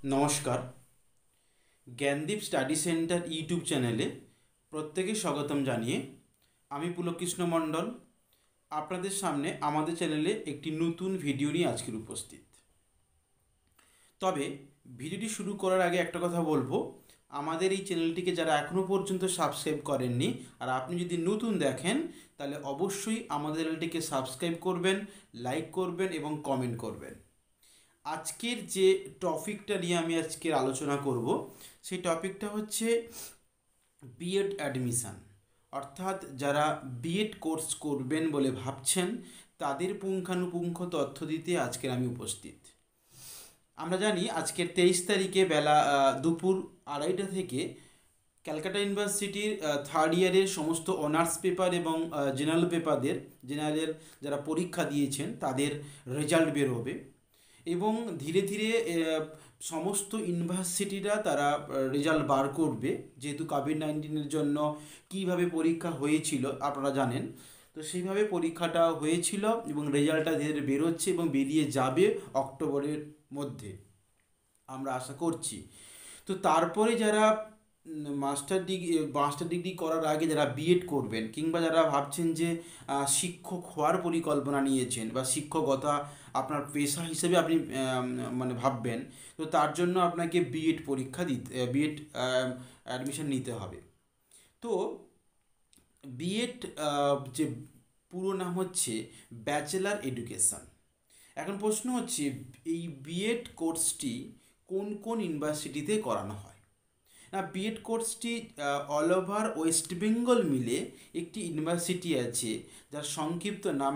নমস্কার। Gyandeep study centre YouTube চ্যানেলে প্রত্যেকে স্বাগতম জানিয়ে আমি পুলকৃষ্ণ মণ্ডল আপনাদের সামনে আমাদের চ্যানেলে একটি নতুন ভিডিও নিয়ে আজকের উপস্থিত। তবে ভিডিওটি শুরু করার আগে একটা কথা বলবো, আমাদের এই চ্যানেলটিকে যারা এখনও পর্যন্ত সাবস্ক্রাইব করেননি আর আপনি যদি নতুন দেখেন তাহলে অবশ্যই আমাদের চ্যানেলটিকে সাবস্ক্রাইব করবেন, লাইক করবেন এবং কমেন্ট করবেন। আজকের যে টপিকটা নিয়ে আমি আজকের আলোচনা করব সেই টপিকটা হচ্ছে বিএড অ্যাডমিশান, অর্থাৎ যারা বিএড কোর্স করবেন বলে ভাবছেন তাদের পুঙ্খানুপুঙ্খ তথ্য দিতে আজকের আমি উপস্থিত। আমরা জানি আজকের 23 তারিখে বেলা দুপুর 2:30 থেকে ক্যালকাটা ইউনিভার্সিটির থার্ড ইয়ারের সমস্ত অনার্স পেপার এবং জেনারেলের যারা পরীক্ষা দিয়েছেন তাদের রেজাল্ট বের হবে এবং ধীরে ধীরে সমস্ত ইউনিভার্সিটিরা তারা রেজাল্ট বার করবে। যেহেতু কোভিড-19 জন্য কিভাবে পরীক্ষা হয়েছিল আপনারা জানেন, তো সেইভাবে পরীক্ষাটা হয়েছিল এবং রেজাল্টটা ধীরে ধীরে বেরোচ্ছে এবং বেরিয়ে যাবে অক্টোবরের মধ্যে আমরা আশা করছি। তো তারপরে যারা মাস্টার ডিগ্রি করার আগে যারা বিএড করবেন কিংবা যারা ভাবছেন যে শিক্ষক হওয়ার পরিকল্পনা নিয়েছেন বা শিক্ষকতা আপনার পেশা হিসেবে আপনি মানে ভাববেন, তো তার জন্য আপনাকে বিএড পরীক্ষা দিতে বিএড অ্যাডমিশন নিতে হবে। তো বিএড যে পুরো নাম হচ্ছে ব্যাচেলার এডুকেশন। এখন প্রশ্ন হচ্ছে এই বিএড কোর্সটি কোন কোন ইউনিভার্সিটিতে করানো হয়। না, বিএড কোর্সটি অল ওভার ওয়েস্ট বেঙ্গল মিলে একটি ইউনিভার্সিটি আছে যার সংক্ষিপ্ত নাম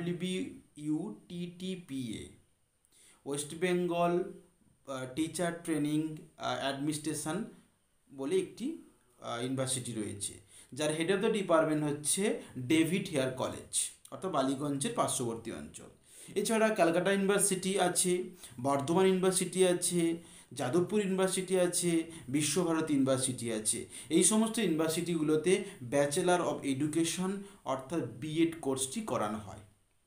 WBUTTPA, West Bengal teacher training administration বলে একটি ইউনিভার্সিটি রয়েছে, যার হেড অফ দ্য ডিপার্টমেন্ট হচ্ছে ডেভিড হেয়ার কলেজ, অর্থাৎ বালিগঞ্জের পার্শ্ববর্তী অঞ্চল। এছাড়া ক্যালকাটা ইউনিভার্সিটি আছে, বর্ধমান ইউনিভার্সিটি আছে, যাদবপুর ইউনিভার্সিটি আছে, বিশ্বভারতী ইউনিভার্সিটি আছে। এই সমস্ত ইউনিভার্সিটিগুলোতে ব্যাচেলার অফ এডুকেশন অর্থাৎ বিএড কোর্সটি করানো হয়।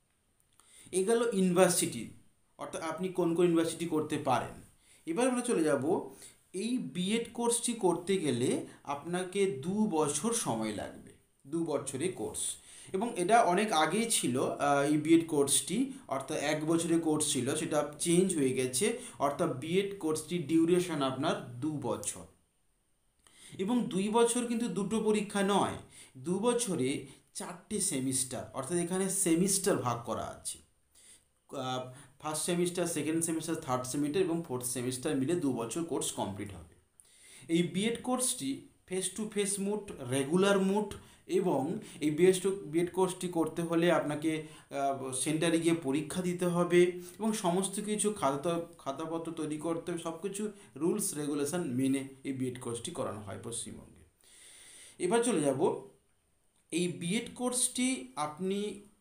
এই গেল ইউনিভার্সিটি, অর্থাৎ আপনি কোন কোন ইউনিভার্সিটি করতে পারেন। এবার আমরা চলে যাব, এই বিএড কোর্সটি করতে গেলে আপনাকে 2 বছর সময় লাগবে, 2 বছরের কোর্স। এবং এটা অনেক আগেই ছিল এই বিএড কোর্সটি, অর্থাৎ 1 বছরের কোর্স ছিল, সেটা চেঞ্জ হয়ে গেছে, অর্থাৎ বিএড কোর্সটির ডিউরেশন আপনার 2 বছর। এবং 2 বছর কিন্তু দুটো পরীক্ষা নয়, 2 বছরে 4টে সেমিস্টার, অর্থাৎ এখানে সেমিস্টার ভাগ করা আছে। First semester, second semester, third semester এবং ফোর্থ সেমিস্টার মিলে 2 বছর কোর্স কমপ্লিট হবে। এই বিএড কোর্সটি face to face mode, regular mode, এবং এই বিএড কোর্সটি করতে হলে আপনাকে সেন্টারে গিয়ে পরীক্ষা দিতে হবে এবং সমস্ত কিছু খাতাপত্র তৈরি করতে হবে, সব কিছু রুলস রেগুলেশন মেনে এই বিএড কোর্সটি করানো হয় পশ্চিমবঙ্গে। এবার চলে যাব, এই বিএড কোর্সটি আপনি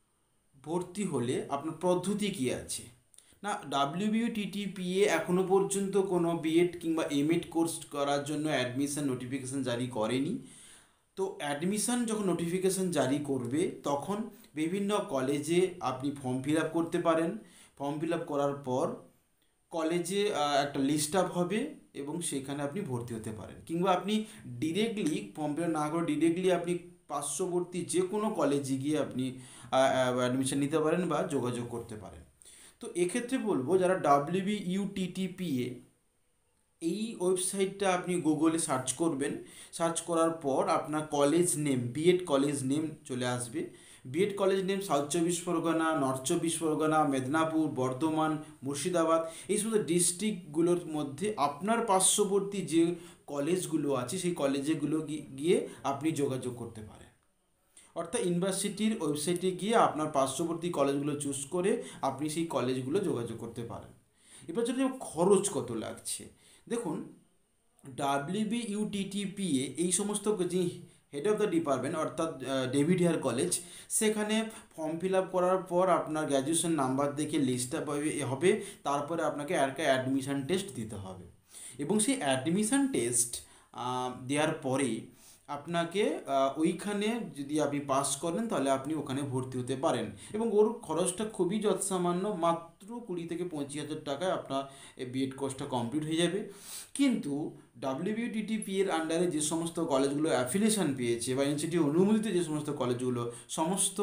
ভর্তি হলে আপনার পদ্ধতি কী আছে। না, WBUTTPA এখনও পর্যন্ত কোনো বিএড কিংবা এমএড কোর্স করার জন্য অ্যাডমিশন নোটিফিকেশান জারি করেনি। তো অ্যাডমিশন যখন নোটিফিকেশান জারি করবে তখন বিভিন্ন কলেজে আপনি ফর্ম ফিল আপ করতে পারেন। ফর্ম ফিল আপ করার পর কলেজে একটা লিস্ট আপ হবে এবং সেখানে আপনি ভর্তি হতে পারেন, কিংবা আপনি ডিরেক্টলি ফর্ম ফিল আপ না করে ডিরেক্টলি আপনি পার্শ্ববর্তী যে কোনো কলেজে গিয়ে আপনি অ্যাডমিশন নিতে পারেন বা যোগাযোগ করতে পারেন। তো এক্ষেত্রে বলবো, যারা WBUTTPA এই ওয়েবসাইটটা আপনি গুগলে সার্চ করবেন, সার্চ করার পর আপনার college name, BEd college name চলে আসবে। BEd college name south 24 Pargana, north 24 Pargana, Medinipur, Bardhaman, Murshidabad, এই সমস্ত ডিস্ট্রিক্টগুলোর মধ্যে আপনার পার্শ্ববর্তী যে কলেজগুলো আছে সেই কলেজগুলো গিয়ে আপনি যোগাযোগ করতে পারেন। অর্থাৎ ইউনিভার্সিটির ওয়েবসাইটে গিয়ে আপনার পার্শ্ববর্তী কলেজগুলো চুজ করে আপনি সেই কলেজগুলো যোগাযোগ করতে পারেন। এবার যদি খরচ কত লাগছে দেখুন, WBUTTPA এই সমস্ত যে হেড অফ দ্য ডিপার্টমেন্ট অর্থাৎ ডেভিড হেয়ার কলেজ, সেখানে ফর্ম ফিল আপ করার পর আপনার গ্র্যাজুয়েশন নাম্বার দেখে লিস্টটা হবে, তারপরে আপনাকে একটা অ্যাডমিশান টেস্ট দিতে হবে এবং সেই অ্যাডমিশান টেস্ট দেওয়ার পরে আপনাকে ওইখানে যদি আপনি পাস করেন তাহলে আপনি ওখানে ভর্তি হতে পারেন, এবং ওর খরচটা খুবই যৎসামান্য, মাত্র 20 থেকে 25 হাজার টাকায় আপনার এই বিএড কোর্সটা কমপ্লিট হয়ে যাবে। কিন্তু ডাব্লিউবিটিটিপি এর আন্ডারে যে সমস্ত কলেজগুলো অ্যাফিলিয়েশন পেয়েছে বা ইনস্টিটিউট অনুমোদিত যে সমস্ত কলেজগুলো, সমস্ত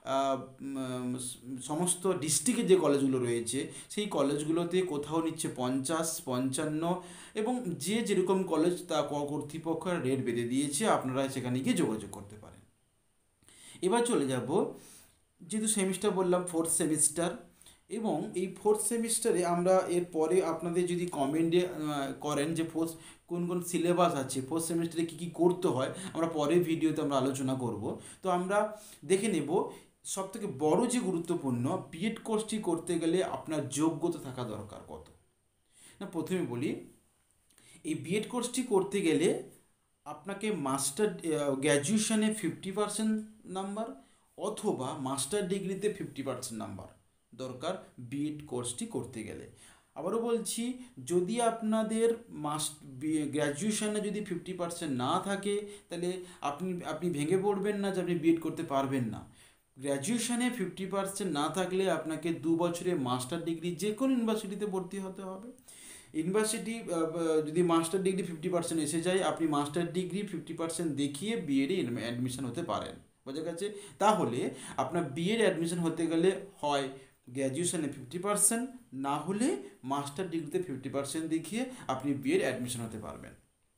সমস্ত ডিস্ট্রিক্টে যে কলেজগুলো রয়েছে সেই কলেজগুলোতে কোথাও নিচ্ছে 50, 55, এবং যে যেরকম কলেজ তা কর্তৃপক্ষ রেট বেঁধে দিয়েছে, আপনারা সেখানে গিয়ে যোগাযোগ করতে পারেন। এবার চলে যাব, যেহেতু সেমিস্টার বললাম 4th সেমিস্টার, এবং এই 4th সেমিস্টারে আমরা এরপরে আপনাদের যদি কমেন্টে করেন যে কোন কোন সিলেবাস আছে 4th সেমিস্টারে কী কী করতে হয়, আমরা পরের ভিডিওতে আমরা আলোচনা করব। তো আমরা দেখে নেব সবথেকে বড় যে গুরুত্বপূর্ণ, বিএড কোর্সটি করতে গেলে আপনার যোগ্যতা থাকা দরকার কত। না, প্রথমে বলি, এই বিএড কোর্সটি করতে গেলে আপনাকে গ্র্যাজুয়েশনে 50% নাম্বার অথবা মাস্টার ডিগ্রিতে 50% নাম্বার দরকার বিএড কোর্সটি করতে গেলে। আবারও বলছি, যদি আপনাদের গ্র্যাজুয়েশনে যদি 50% না থাকে, তাহলে আপনি ভেঙে পড়বেন না যে আপনি বিএড করতে পারবেন না। গ্র্যাজুয়েশনে 50% না থাকলে আপনাকে 2 বছরে মাস্টার ডিগ্রি যে কোনো ইউনিভার্সিটিতে ভর্তি হতে হবে। ইউনিভার্সিটি যদি মাস্টার ডিগ্রি 50% এসে যায়, আপনি মাস্টার ডিগ্রি 50% দেখিয়ে বিএডে অ্যাডমিশন হতে পারেন। বোঝা গেছে? তাহলে আপনার বিএড অ্যাডমিশন হতে গেলে হয় গ্র্যাজুয়েশনে 50%, না হলে মাস্টার ডিগ্রিতে 50% দেখিয়ে আপনি বিএড অ্যাডমিশন হতে পারবেন।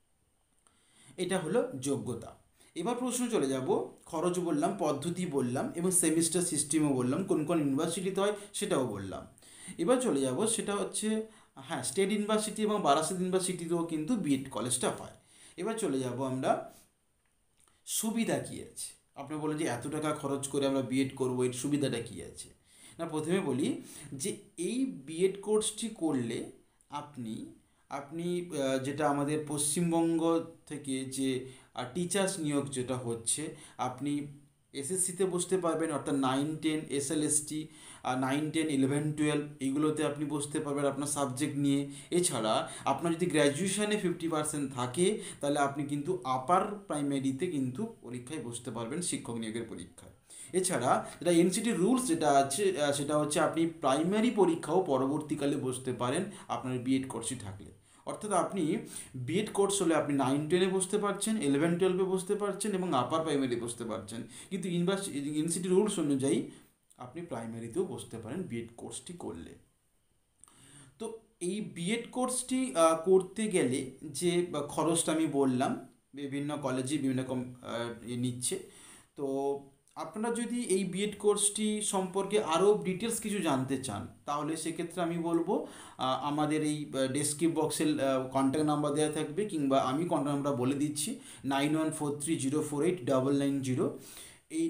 এটা হলো যোগ্যতা। এবার প্রশ্ন চলে যাব, খরচ বললাম, পদ্ধতি বললাম, এবং সেমিস্টার সিস্টেমও বললাম, কোন কোন ইউনিভার্সিটিতে হয় সেটাও বললাম। এবার চলে যাব, সেটা হচ্ছে হ্যাঁ, স্টেট ইউনিভার্সিটি এবং বারাসত ইউনিভার্সিটিতেও কিন্তু বিএড কলেজটা হয়। এবার চলে যাব আমরা, সুবিধা কী আছে। আপনি বলেন যে এত টাকা খরচ করে আমরা বিএড করবো, এর সুবিধাটা কী আছে। না, প্রথমে বলি যে এই বিএড কোর্সটি করলে আপনি আপনি যেটা আমাদের পশ্চিমবঙ্গ থেকে যে টিচার্স নিয়োগ যেটা হচ্ছে, আপনি এসএসসিতে বসতে পারবেন, অর্থাৎ 9, 10 এসএলএসটি, 9, 10, 11, 12 এইগুলোতে আপনি বসতে পারবেন আপনার সাবজেক্ট নিয়ে। এছাড়া আপনার যদি গ্র্যাজুয়েশনে 50% থাকে, তাহলে আপনি কিন্তু আপার প্রাইমারিতে কিন্তু পরীক্ষায় বসতে পারবেন, শিক্ষক নিয়োগের পরীক্ষায়। এছাড়া যেটা এনসিটি রুলস যেটা আছে, সেটা হচ্ছে আপনি প্রাইমারি পরীক্ষাও পরবর্তীকালে বসতে পারেন আপনার বিএড কোর্সই থাকলে। অর্থাৎ আপনি বিএড কোর্স হলে আপনি 9, 10-এ বসতে পারছেন, 11, 12-এ বসতে পারছেন, এবং আপার প্রাইমারি বসতে পারছেন। কিন্তু ইউনিভার্সিটি রুলস অনুযায়ী আপনি প্রাইমারিতেও বসতে পারেন বিএড কোর্সটি করলে। তো এই বিএড কোর্সটি করতে গেলে যে খরচটা আমি বললাম, বিভিন্ন কলেজে বিভিন্ন রকম নিচ্ছে। তো আপনারা যদি এই বিএড কোর্সটি সম্পর্কে আরও ডিটেলস কিছু জানতে চান, তাহলে সেক্ষেত্রে আমি বলবো আমাদের এই ডেসক্রিপ বক্সের কন্ট্যাক্ট নাম্বার দেওয়া থাকবে, কিংবা আমি কন্ট্যাক্ট নাম্বার বলে দিচ্ছি, 9143048990। এই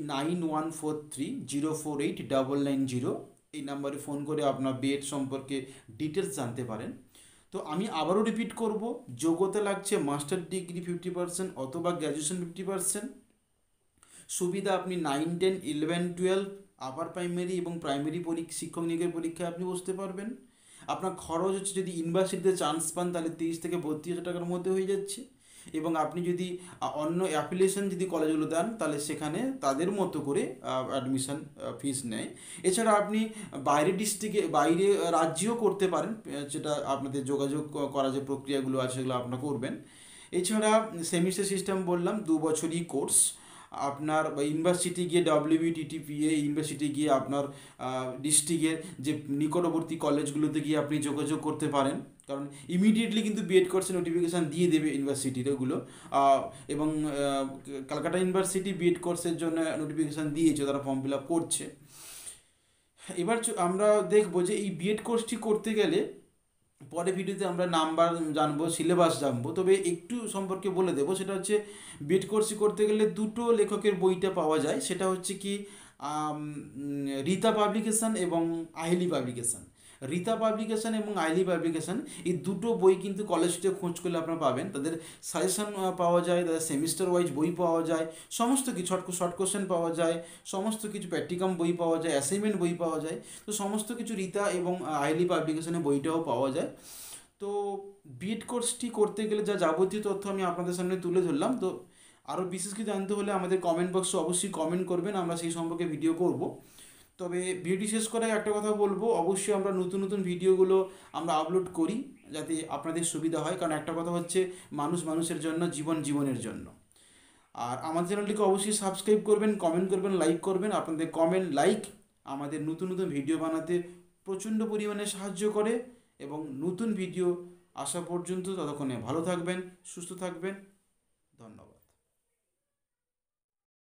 9143048990 এই নাম্বারে ফোন করে আপনার বিএড সম্পর্কে ডিটেলস জানতে পারেন। তো আমি আবারও রিপিট করব, যোগ্যতা লাগছে মাস্টার ডিগ্রি 50% অথবা গ্র্যাজুয়েশন 50%। সুবিধা, আপনি 9, 10, 11, 12 আপার প্রাইমারি এবং প্রাইমারি শিক্ষক নিয়োগের পরীক্ষায় আপনি বসতে পারবেন। আপনার খরচ হচ্ছে, যদি ইউনিভার্সিটিতে চান্স পান তাহলে 30 থেকে 32 হাজার টাকার মধ্যে হয়ে যাচ্ছে, এবং আপনি যদি অন্য অ্যাফিলিয়েশন যদি কলেজগুলো দেন, তাহলে সেখানে তাদের মতো করে অ্যাডমিশন ফিস নেয়। এছাড়া আপনি বাইরের ডিস্ট্রিক্টে, বাইরে রাজ্যেও করতে পারেন, যেটা আপনাদের যোগাযোগ করা যে প্রক্রিয়াগুলো আছে সেগুলো আপনারা করবেন। এছাড়া সেমিস্টার সিস্টেম বললাম, 2 বছরই কোর্স। আপনার ইউনিভার্সিটি গিয়ে ডাব্লিউবিটিটিপিএ ইউনিভার্সিটি গিয়ে আপনার ডিস্ট্রিক্টের যে নিকটবর্তী কলেজগুলোতে গিয়ে আপনি যোগাযোগ করতে পারেন, কারণ ইমিডিয়েটলি কিন্তু বিএড কোর্সের নোটিফিকেশান দিয়ে দেবে ইউনিভার্সিটিগুলো। এবং ক্যালকাটা ইউনিভার্সিটি বিএড কোর্সের জন্য নোটিফিকেশান দিয়েছে, তারা ফর্ম ফিল আপ করছে। এবার আমরা দেখব যে এই বিএড কোর্সটি করতে গেলে, পরে ভিডিওতে আমরা নাম্বার জানবো, সিলেবাস জানবো, তবে একটু সম্পর্কে বলে দেবো। সেটা হচ্ছে, বিএড কোর্সটি করতে গেলে 2টো লেখকের বইটা পাওয়া যায়। সেটা হচ্ছে কি, রীতা পাবলিকেশন এবং আইলি পাবলিকেশন। রীতা পাবলিকেশন এবং আইলি পাবলিকেশন, এই 2টো বই কিন্তু কলেজ স্ট্রিটে খোঁজ করলে আপনারা পাবেন। তাদের সাজেশন পাওয়া যায়, তাদের সেমিস্টার ওয়াইজ বই পাওয়া যায়, সমস্ত কিছু শর্ট কোশ্চেন পাওয়া যায়, সমস্ত কিছু প্র্যাকটিকাম বই পাওয়া যায়, অ্যাসাইনমেন্ট বই পাওয়া যায়। তো সমস্ত কিছু রীতা এবং আইলি পাবলিকেশনের বইটাও পাওয়া যায়। তো বিএড কোর্সটি করতে গেলে যা যাবতীয় তথ্য আমি আপনাদের সামনে তুলে ধরলাম। তো আরও বিশেষ কিছু জানতে হলে আমাদের কমেন্ট বক্সে অবশ্যই কমেন্ট করবেন, আমরা সেই সম্পর্কে ভিডিও করব। তবে ভিডিও শেষ করার একটা কথা বলবো, অবশ্যই আমরা নতুন নতুন ভিডিওগুলো আমরা আপলোড করি যাতে আপনাদের সুবিধা হয়, কারণ একটা কথা হচ্ছে মানুষ মানুষের জন্য, জীবন জীবনের জন্য। আর আমাদের চ্যানেলটিকে অবশ্যই সাবস্ক্রাইব করবেন, কমেন্ট করবেন, লাইক করবেন। আপনাদের কমেন্ট, লাইক আমাদের নতুন নতুন ভিডিও বানাতে প্রচণ্ড পরিমাণে সাহায্য করে। এবং নতুন ভিডিও আসা পর্যন্ত ততক্ষণে ভালো থাকবেন, সুস্থ থাকবেন। ধন্যবাদ।